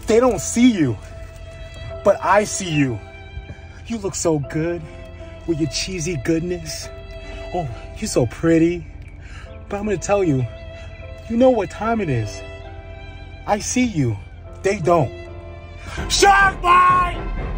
They don't see you, but I see you. You look so good with your cheesy goodness. Oh, you're so pretty. But I'm gonna tell you, you know what time it is. I see you. They don't. Shark bite!